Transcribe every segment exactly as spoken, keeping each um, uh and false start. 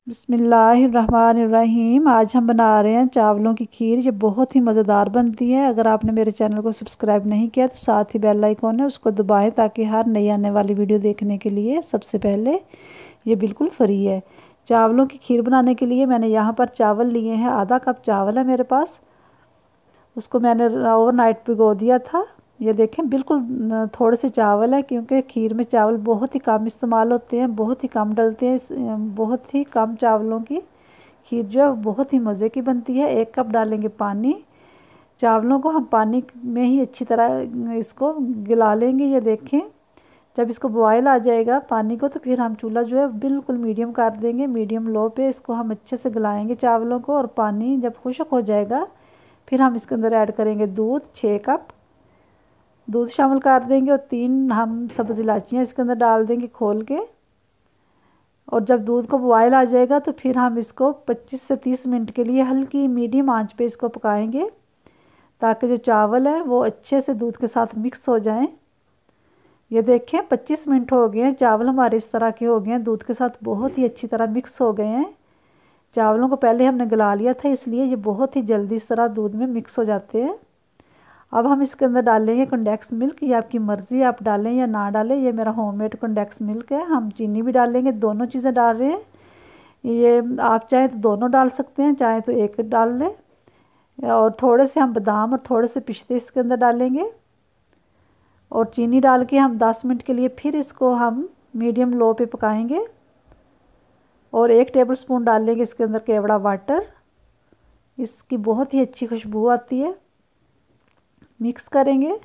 बिस्मिल्लाहिर्रहमानिर्रहीम। आज हम बना रहे हैं चावलों की खीर। ये बहुत ही मज़ेदार बनती है। अगर आपने मेरे चैनल को सब्सक्राइब नहीं किया तो साथ ही बेल आइकॉन है उसको दबाएं ताकि हर नई आने वाली वीडियो देखने के लिए सबसे पहले ये बिल्कुल फ्री है। चावलों की खीर बनाने के लिए मैंने यहाँ पर चावल लिए हैं। आधा कप चावल है मेरे पास। उसको मैंने ओवरनाइट भिगो दिया था। ये देखें बिल्कुल थोड़े से चावल है क्योंकि खीर में चावल बहुत ही कम इस्तेमाल होते हैं, बहुत ही कम डलते हैं। बहुत ही कम चावलों की खीर जो है बहुत ही मज़े की बनती है। एक कप डालेंगे पानी। चावलों को हम पानी में ही अच्छी तरह इसको गिला लेंगे। ये देखें जब इसको बॉयल आ जाएगा पानी को तो फिर हम चूल्हा जो है बिल्कुल मीडियम कर देंगे। मीडियम लो पे इसको हम अच्छे से गलाएंगे चावलों को। और पानी जब खुश्क हो जाएगा फिर हम इसके अंदर ऐड करेंगे दूध। छः कप दूध शामिल कर देंगे और तीन हम सब्ज़ इलायचियाँ इसके अंदर डाल देंगे खोल के। और जब दूध को बॉयल आ जाएगा तो फिर हम इसको पच्चीस से तीस मिनट के लिए हल्की मीडियम आंच पे इसको पकाएंगे ताकि जो चावल है वो अच्छे से दूध के साथ मिक्स हो जाएं। ये देखें पच्चीस मिनट हो गए हैं। चावल हमारे इस तरह के हो गए हैं, दूध के साथ बहुत ही अच्छी तरह मिक्स हो गए हैं। चावलों को पहले हमने गला लिया था इसलिए ये बहुत ही जल्दी इस तरह दूध में मिक्स हो जाते हैं। अब हम इसके अंदर डालेंगे कंडेंस मिल्क। ये आपकी मर्ज़ी, आप डालें या ना डालें। ये मेरा होममेड कंडेंस मिल्क है। हम चीनी भी डालेंगे, दोनों चीज़ें डाल रहे हैं। ये आप चाहें तो दोनों डाल सकते हैं, चाहें तो एक डाल लें। और थोड़े से हम बादाम और थोड़े से पिस्ते इसके अंदर डालेंगे और चीनी डाल के हम दस मिनट के लिए फिर इसको हम मीडियम लो पे पकाएंगे। और एक टेबल स्पून डाल लेंगे इसके अंदर केवड़ा वाटर। इसकी बहुत ही अच्छी खुशबू आती है। मिक्स करेंगे।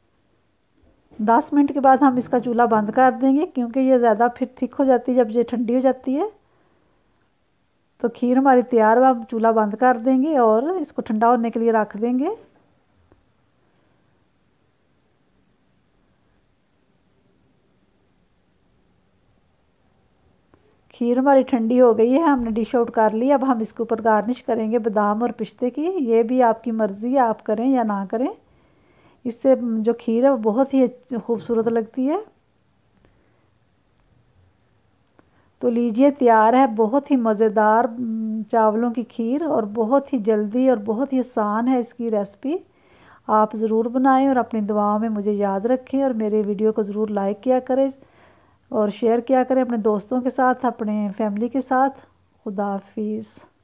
दस मिनट के बाद हम इसका चूल्हा बंद कर देंगे क्योंकि ये ज़्यादा फिर थिक हो जाती है। जब ये ठंडी हो जाती है तो खीर हमारी तैयार है। अब चूल्हा बंद कर देंगे और इसको ठंडा होने के लिए रख देंगे। खीर हमारी ठंडी हो गई है, हमने डिश आउट कर ली। अब हम इसके ऊपर गार्निश करेंगे बादाम और पिस्ते की। ये भी आपकी मर्ज़ी है, आप करें या ना करें। इससे जो खीर है वो बहुत ही खूबसूरत लगती है। तो लीजिए तैयार है बहुत ही मज़ेदार चावलों की खीर और बहुत ही जल्दी और बहुत ही आसान है इसकी रेसिपी। आप ज़रूर बनाएं और अपनी दुआओं में मुझे याद रखें। और मेरे वीडियो को ज़रूर लाइक किया करें और शेयर किया करें अपने दोस्तों के साथ, अपने फैमिली के साथ। खुदा हाफिज़।